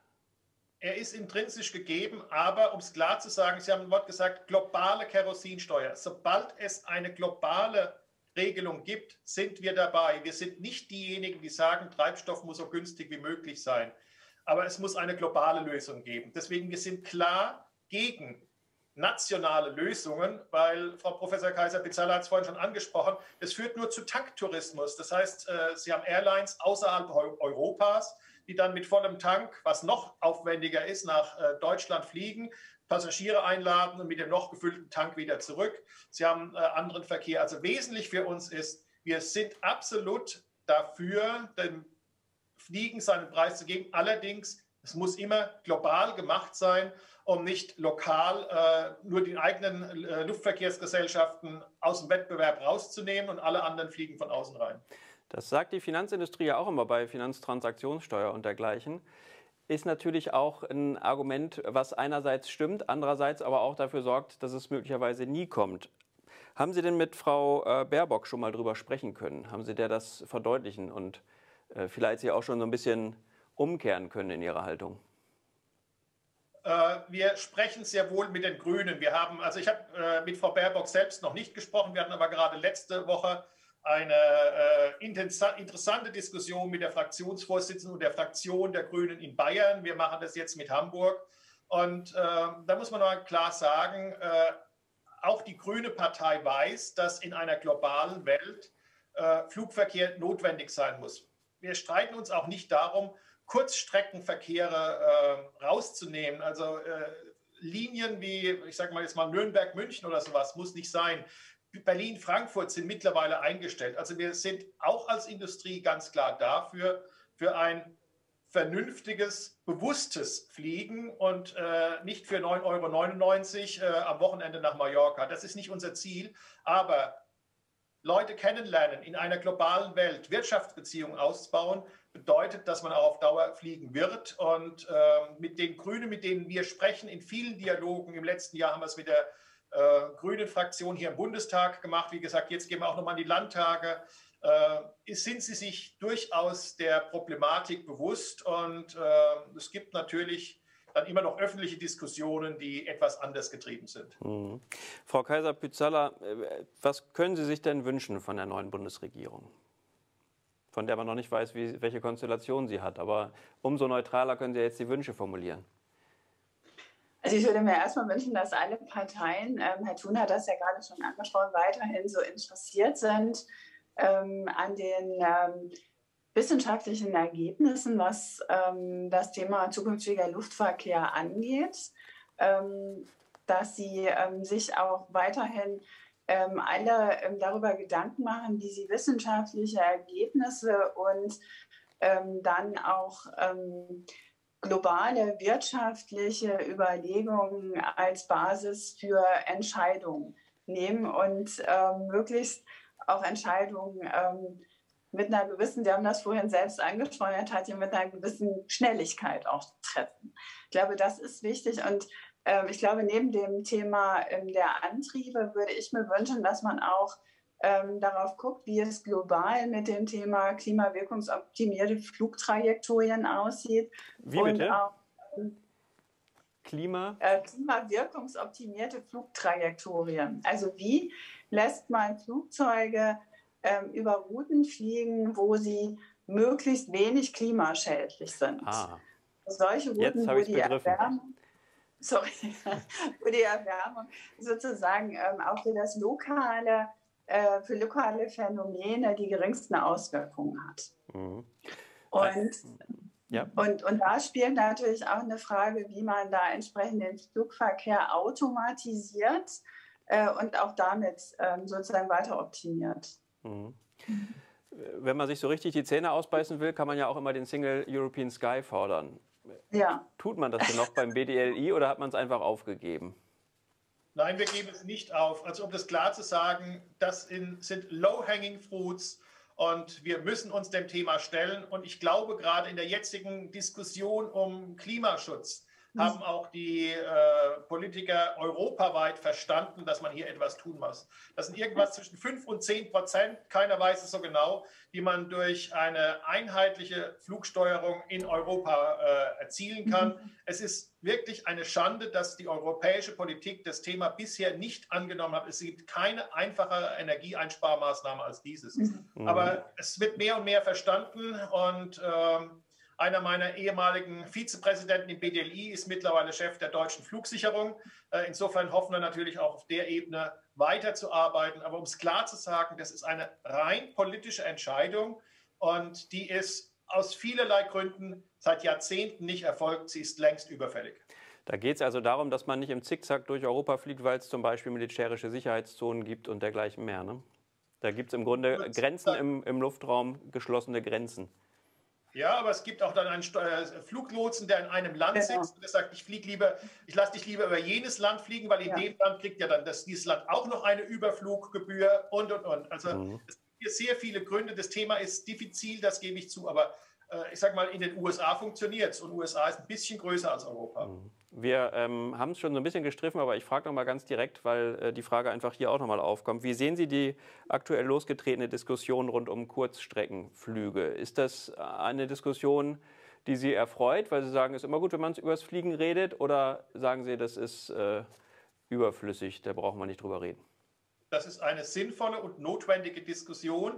Er ist intrinsisch gegeben, aber um es klar zu sagen, Sie haben ein Wort gesagt, globale Kerosinsteuer. Sobald es eine globale Regelung gibt, sind wir dabei. Wir sind nicht diejenigen, die sagen, Treibstoff muss so günstig wie möglich sein. Aber es muss eine globale Lösung geben. Deswegen, wir sind klar gegen nationale Lösungen, weil Frau Professor Kaiser-Pizzalla hat es vorhin schon angesprochen, das führt nur zu Tanktourismus. Das heißt, Sie haben Airlines außerhalb Europas, die dann mit vollem Tank, was noch aufwendiger ist, nach Deutschland fliegen, Passagiere einladen und mit dem noch gefüllten Tank wieder zurück. Sie haben anderen Verkehr. Also wesentlich für uns ist, Wir sind absolut dafür, dem Fliegen seinen Preis zu geben. Allerdings, es muss immer global gemacht sein, um nicht lokal äh, nur die eigenen äh, Luftverkehrsgesellschaften aus dem Wettbewerb rauszunehmen und alle anderen fliegen von außen rein. Das sagt die Finanzindustrie ja auch immer bei Finanztransaktionssteuer und dergleichen. Ist natürlich auch ein Argument, was einerseits stimmt, andererseits aber auch dafür sorgt, dass es möglicherweise nie kommt. Haben Sie denn mit Frau äh, Baerbock schon mal drüber sprechen können? Haben Sie der das verdeutlichen und äh, vielleicht Sie auch schon so ein bisschen umkehren können in Ihrer Haltung? Äh, wir sprechen sehr wohl mit den Grünen. Wir haben, also ich habe äh, mit Frau Baerbock selbst noch nicht gesprochen. Wir hatten aber gerade letzte Woche eine äh, interessante Diskussion mit der Fraktionsvorsitzenden und der Fraktion der Grünen in Bayern. Wir machen das jetzt mit Hamburg. Und äh, da muss man mal klar sagen, äh, auch die Grüne Partei weiß, dass in einer globalen Welt äh, Flugverkehr notwendig sein muss. Wir streiten uns auch nicht darum, Kurzstreckenverkehre äh, rauszunehmen. Also äh, Linien wie, ich sage mal jetzt mal Nürnberg-München oder sowas, muss nicht sein. Berlin-Frankfurt sind mittlerweile eingestellt. Also wir sind auch als Industrie ganz klar dafür, für ein vernünftiges, bewusstes Fliegen und äh, nicht für neun Euro neunundneunzig äh, am Wochenende nach Mallorca. Das ist nicht unser Ziel, aber Leute kennenlernen, in einer globalen Welt Wirtschaftsbeziehungen ausbauen, bedeutet, dass man auch auf Dauer fliegen wird. Und äh, mit den Grünen, mit denen wir sprechen, in vielen Dialogen, im letzten Jahr haben wir es mit der äh, grünen Fraktion hier im Bundestag gemacht. Wie gesagt, jetzt gehen wir auch nochmal an die Landtage. Äh, sind sie sich durchaus der Problematik bewusst? Und äh, es gibt natürlich dann immer noch öffentliche Diskussionen, die etwas anders getrieben sind. Mhm. Frau Kaiser-Pützala, was können Sie sich denn wünschen von der neuen Bundesregierung? Von der man noch nicht weiß, wie, welche Konstellation sie hat. Aber umso neutraler können Sie jetzt die Wünsche formulieren. Also ich würde mir erstmal wünschen, dass alle Parteien, ähm, Herr Thun hat das ja gerade schon angesprochen, weiterhin so interessiert sind ähm, an den ähm, wissenschaftlichen Ergebnissen, was ähm, das Thema zukünftiger Luftverkehr angeht, ähm, dass sie ähm, sich auch weiterhin ähm, alle ähm, darüber Gedanken machen, wie sie wissenschaftliche Ergebnisse und ähm, dann auch ähm, globale wirtschaftliche Überlegungen als Basis für Entscheidungen nehmen und ähm, möglichst auch Entscheidungen ähm, mit einer gewissen, Sie haben das vorhin selbst angesprochen, Herr Tatje, mit einer gewissen Schnelligkeit auch treffen. Ich glaube, das ist wichtig und ähm, ich glaube, neben dem Thema ähm, der Antriebe würde ich mir wünschen, dass man auch ähm, darauf guckt, wie es global mit dem Thema klimawirkungsoptimierte Flugtrajektorien aussieht. Wie und bitte? Auch, ähm, Klima? Äh, klimawirkungsoptimierte Flugtrajektorien. Also wie lässt man Flugzeuge ähm, über Routen fliegen, wo sie möglichst wenig klimaschädlich sind. Ah. Solche Routen, wo die Erwärmung, sorry, wo die Erwärmung sozusagen ähm, auch für das lokale, äh, für lokale Phänomene die geringsten Auswirkungen hat. Mhm. Und, ja. und, und da spielt natürlich auch eine Frage, wie man da entsprechend den Flugverkehr automatisiert äh, und auch damit ähm, sozusagen weiter optimiert. Mhm. Wenn man sich so richtig die Zähne ausbeißen will, kann man ja auch immer den Single European Sky fordern. Ja. Tut man das denn noch beim B D L I oder hat man es einfach aufgegeben? Nein, wir geben es nicht auf. Also um das klar zu sagen, das in, sind low-hanging fruits und wir müssen uns dem Thema stellen. Und ich glaube, gerade in der jetzigen Diskussion um Klimaschutz haben auch die äh, Politiker europaweit verstanden, dass man hier etwas tun muss. Das sind irgendwas zwischen fünf und zehn Prozent, keiner weiß es so genau, die man durch eine einheitliche Flugsteuerung in Europa äh, erzielen kann. Mhm. Es ist wirklich eine Schande, dass die europäische Politik das Thema bisher nicht angenommen hat. Es gibt keine einfache Energieeinsparmaßnahme als dieses. Mhm. Aber es wird mehr und mehr verstanden und ähm, einer meiner ehemaligen Vizepräsidenten im B D L I ist mittlerweile Chef der deutschen Flugsicherung. Insofern hoffen wir natürlich auch auf der Ebene weiterzuarbeiten. Aber um es klar zu sagen, das ist eine rein politische Entscheidung und die ist aus vielerlei Gründen seit Jahrzehnten nicht erfolgt. Sie ist längst überfällig. Da geht es also darum, dass man nicht im Zickzack durch Europa fliegt, weil es zum Beispiel militärische Sicherheitszonen gibt und dergleichen mehr, ne? Da gibt es im Grunde Grenzen im, im Luftraum, geschlossene Grenzen. Ja, aber es gibt auch dann einen äh, Fluglotsen, der in einem Land Genau. sitzt und der sagt, ich fliege lieber, ich lasse dich lieber über jenes Land fliegen, weil in Ja. dem Land kriegt ja dann das, dieses Land auch noch eine Überfluggebühr und und und. Also Mhm. es gibt hier sehr viele Gründe. Das Thema ist diffizil, das gebe ich zu, aber äh, ich sage mal, in den U S A funktioniert es und U S A ist ein bisschen größer als Europa. Mhm. Wir ähm, haben es schon so ein bisschen gestriffen, aber ich frage noch mal ganz direkt, weil äh, die Frage einfach hier auch noch mal aufkommt. Wie sehen Sie die aktuell losgetretene Diskussion rund um Kurzstreckenflüge? Ist das eine Diskussion, die Sie erfreut, weil Sie sagen, es ist immer gut, wenn man über das Fliegen redet, oder sagen Sie, das ist äh, überflüssig, da braucht man nicht drüber reden? Das ist eine sinnvolle und notwendige Diskussion.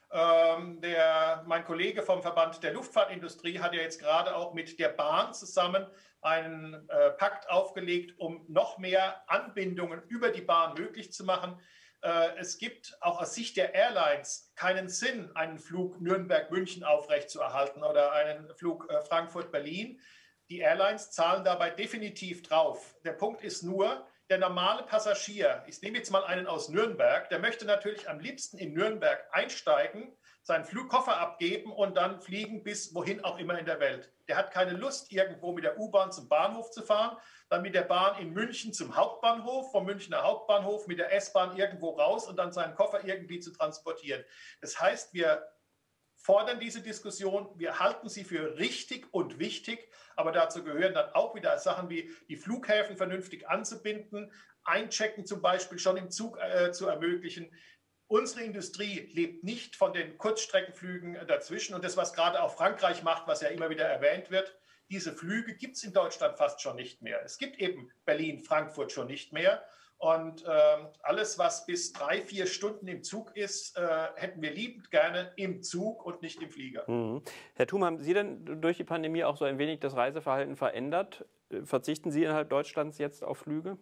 Ähm, der, mein Kollege vom Verband der Luftfahrtindustrie hat ja jetzt gerade auch mit der Bahn zusammen einen äh, Pakt aufgelegt, um noch mehr Anbindungen über die Bahn möglich zu machen. Äh, es gibt auch aus Sicht der Airlines keinen Sinn, einen Flug Nürnberg-München aufrechtzuerhalten oder einen Flug äh, Frankfurt-Berlin. Die Airlines zahlen dabei definitiv drauf. Der Punkt ist nur, der normale Passagier, ich nehme jetzt mal einen aus Nürnberg, der möchte natürlich am liebsten in Nürnberg einsteigen, seinen Flugkoffer abgeben und dann fliegen bis wohin auch immer in der Welt. Der hat keine Lust, irgendwo mit der U-Bahn zum Bahnhof zu fahren, dann mit der Bahn in München zum Hauptbahnhof, vom Münchner Hauptbahnhof mit der S-Bahn irgendwo raus und dann seinen Koffer irgendwie zu transportieren. Das heißt, wir fordern diese Diskussion, wir halten sie für richtig und wichtig, aber dazu gehören dann auch wieder Sachen wie die Flughäfen vernünftig anzubinden, Einchecken zum Beispiel schon im Zug äh, zu ermöglichen. Unsere Industrie lebt nicht von den Kurzstreckenflügen dazwischen und das, was gerade auch Frankreich macht, was ja immer wieder erwähnt wird, diese Flüge gibt es in Deutschland fast schon nicht mehr. Es gibt eben Berlin, Frankfurt schon nicht mehr. Und ähm, alles, was bis drei, vier Stunden im Zug ist, äh, hätten wir liebend gerne im Zug und nicht im Flieger. Mhm. Herr Thum, haben Sie denn durch die Pandemie auch so ein wenig das Reiseverhalten verändert? Verzichten Sie innerhalb Deutschlands jetzt auf Flüge?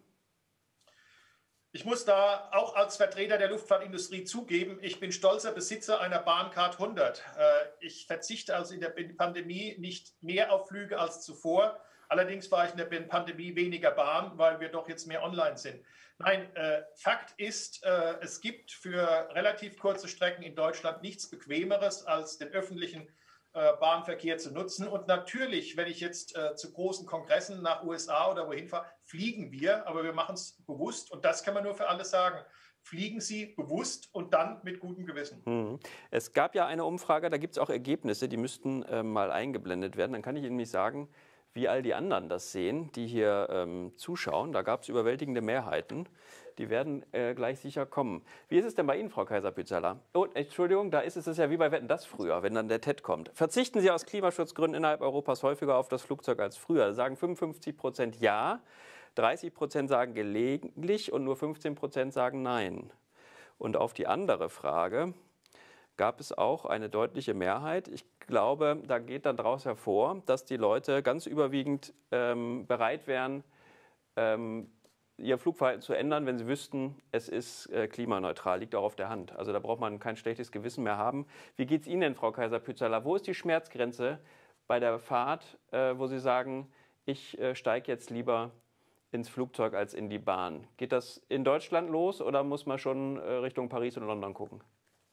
Ich muss da auch als Vertreter der Luftfahrtindustrie zugeben, ich bin stolzer Besitzer einer Bahncard hundert. Äh, ich verzichte also in der Pandemie nicht mehr auf Flüge als zuvor. Allerdings fahre ich in der Pandemie weniger Bahn, weil wir doch jetzt mehr online sind. Nein, äh, Fakt ist, äh, es gibt für relativ kurze Strecken in Deutschland nichts Bequemeres, als den öffentlichen äh, Bahnverkehr zu nutzen. Und natürlich, wenn ich jetzt äh, zu großen Kongressen nach U S A oder wohin fahre, fliegen wir, aber wir machen es bewusst. Und das kann man nur für alle sagen. Fliegen Sie bewusst und dann mit gutem Gewissen. Hm. Es gab ja eine Umfrage, da gibt es auch Ergebnisse, die müssten äh, mal eingeblendet werden. Dann kann ich Ihnen nicht sagen, wie all die anderen das sehen, die hier ähm, zuschauen. Da gab es überwältigende Mehrheiten. Die werden äh, gleich sicher kommen. Wie ist es denn bei Ihnen, Frau Kaiser-Pützeler? Oh, Entschuldigung, da ist es ist ja wie bei Wetten, das früher, wenn dann der T E D kommt. Verzichten Sie aus Klimaschutzgründen innerhalb Europas häufiger auf das Flugzeug als früher? Da sagen fünfundfünfzig Prozent ja, dreißig Prozent sagen gelegentlich und nur fünfzehn Prozent sagen nein. Und auf die andere Frage gab es auch eine deutliche Mehrheit. Ich glaube, da geht dann daraus hervor, dass die Leute ganz überwiegend ähm, bereit wären, ähm, ihr Flugverhalten zu ändern, wenn sie wüssten, es ist äh, klimaneutral, liegt auch auf der Hand. Also da braucht man kein schlechtes Gewissen mehr haben. Wie geht es Ihnen denn, Frau Kaiser-Pützeler? Wo ist die Schmerzgrenze bei der Fahrt, äh, wo Sie sagen, ich äh, steige jetzt lieber ins Flugzeug als in die Bahn? Geht das in Deutschland los oder muss man schon äh, Richtung Paris und London gucken?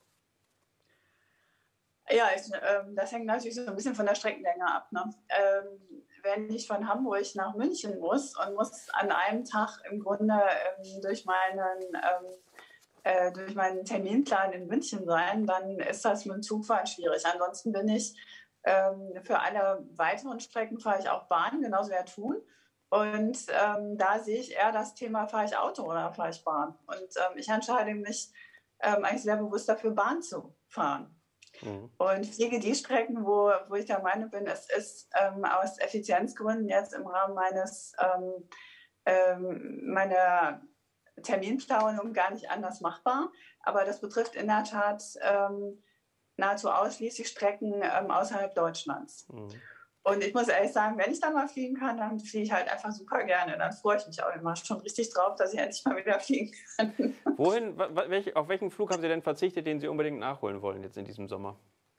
Ja, ich, ähm, das hängt natürlich so ein bisschen von der Streckenlänge ab. Ne? Ähm, wenn ich von Hamburg nach München muss und muss an einem Tag im Grunde ähm, durch, meinen, ähm, äh, durch meinen Terminplan in München sein, dann ist das mit dem Zugfahren schwierig. Ansonsten bin ich ähm, für alle weiteren Strecken fahre ich auch Bahn, genauso wie er tun. Und ähm, da sehe ich eher das Thema, fahre ich Auto oder fahre ich Bahn. Und ähm, ich entscheide mich ähm, eigentlich sehr bewusst dafür, Bahn zu fahren. Mhm. Und fliege die Strecken, wo, wo ich der Meinung bin, es ist ähm, aus Effizienzgründen jetzt im Rahmen meines, ähm, ähm, meiner Terminplanung gar nicht anders machbar. Aber das betrifft in der Tat ähm, nahezu ausschließlich Strecken ähm, außerhalb Deutschlands. Mhm. Und ich muss ehrlich sagen, wenn ich da mal fliegen kann, dann fliege ich halt einfach super gerne. Dann freue ich mich auch immer schon richtig drauf, dass ich endlich mal wieder fliegen kann. Wohin, welch, auf welchen Flug haben Sie denn verzichtet, den Sie unbedingt nachholen wollen jetzt in diesem Sommer?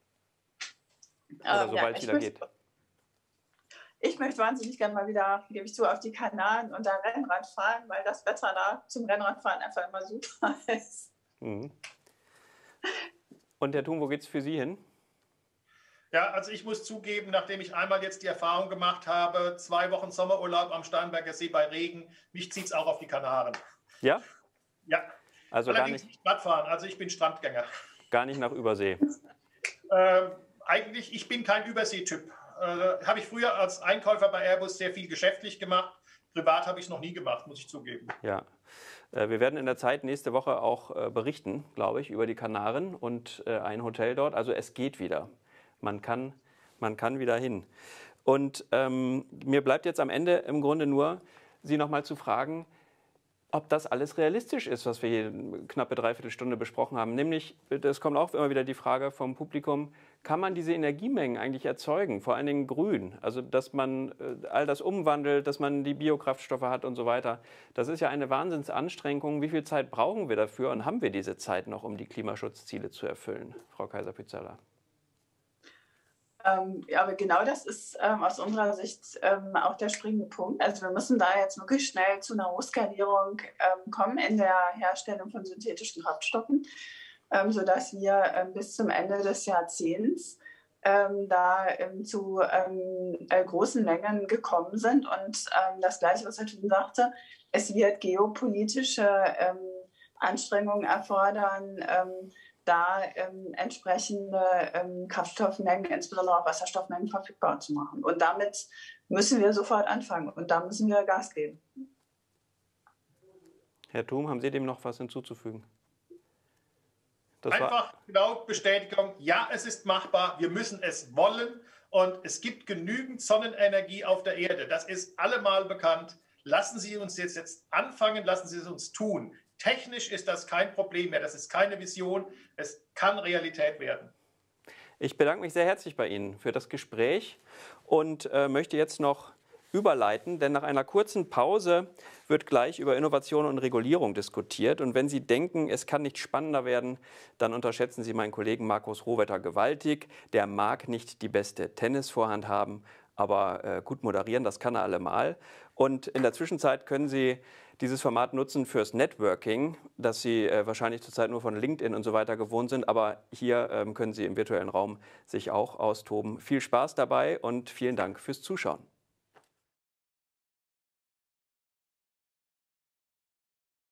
Oder ähm, sobald ja, es wieder möchte, geht? Ich möchte wahnsinnig gerne mal wieder, gebe ich zu, auf die Kanaren und da Rennrad fahren, weil das Wetter da zum Rennradfahren einfach immer super ist. Mhm. Und Herr Thum, wo geht es für Sie hin? Ja, also ich muss zugeben, nachdem ich einmal jetzt die Erfahrung gemacht habe, zwei Wochen Sommerurlaub am Starnberger See bei Regen, mich zieht es auch auf die Kanaren. Ja? Ja, also allerdings gar nicht, nicht Radfahren, also ich bin Strandgänger. Gar nicht nach Übersee? Äh, eigentlich, ich bin kein Überseetyp. Äh, habe ich früher als Einkäufer bei Airbus sehr viel geschäftlich gemacht. Privat habe ich es noch nie gemacht, muss ich zugeben. Ja. Wir werden in der Zeit nächste Woche auch berichten, glaube ich, über die Kanaren und ein Hotel dort. Also es geht wieder. Man kann, man kann wieder hin. Und ähm, mir bleibt jetzt am Ende im Grunde nur, Sie noch mal zu fragen, ob das alles realistisch ist, was wir hier eine knappe Dreiviertelstunde besprochen haben. Nämlich, das kommt auch immer wieder die Frage vom Publikum, kann man diese Energiemengen eigentlich erzeugen, vor allen Dingen grün? Also, dass man all das umwandelt, dass man die Biokraftstoffe hat und so weiter. Das ist ja eine Wahnsinnsanstrengung. Wie viel Zeit brauchen wir dafür und haben wir diese Zeit noch, um die Klimaschutzziele zu erfüllen? Frau Kaiser-Pizzala. Ähm, ja, aber genau das ist ähm, aus unserer Sicht ähm, auch der springende Punkt. Also wir müssen da jetzt wirklich schnell zu einer Hochskalierung ähm, kommen in der Herstellung von synthetischen Kraftstoffen, ähm, sodass wir ähm, bis zum Ende des Jahrzehnts ähm, da ähm, zu ähm, äh, großen Mengen gekommen sind. Und ähm, das Gleiche, was Herr Thun sagte, es wird geopolitische ähm, Anstrengungen erfordern, ähm, da ähm, entsprechende ähm, Kraftstoffmengen, insbesondere auch Wasserstoffmengen, verfügbar zu machen. Und damit müssen wir sofort anfangen und da müssen wir Gas geben. Herr Thum, haben Sie dem noch was hinzuzufügen? Das Einfach genau Bestätigung, ja, es ist machbar, wir müssen es wollen und es gibt genügend Sonnenenergie auf der Erde. Das ist allemal bekannt. Lassen Sie uns jetzt, jetzt anfangen, lassen Sie es uns tun. Technisch ist das kein Problem mehr, das ist keine Vision, es kann Realität werden. Ich bedanke mich sehr herzlich bei Ihnen für das Gespräch und äh, möchte jetzt noch überleiten, denn nach einer kurzen Pause wird gleich über Innovation und Regulierung diskutiert. Und wenn Sie denken, es kann nicht spannender werden, dann unterschätzen Sie meinen Kollegen Markus Rohwetter gewaltig. Der mag nicht die beste Tennisvorhand haben, aber äh, gut moderieren, das kann er allemal. Und in der Zwischenzeit können Sie dieses Format nutzen fürs Networking, das Sie äh, wahrscheinlich zurzeit nur von LinkedIn und so weiter gewohnt sind. Aber hier ähm, können Sie im virtuellen Raum sich auch austoben. Viel Spaß dabei und vielen Dank fürs Zuschauen.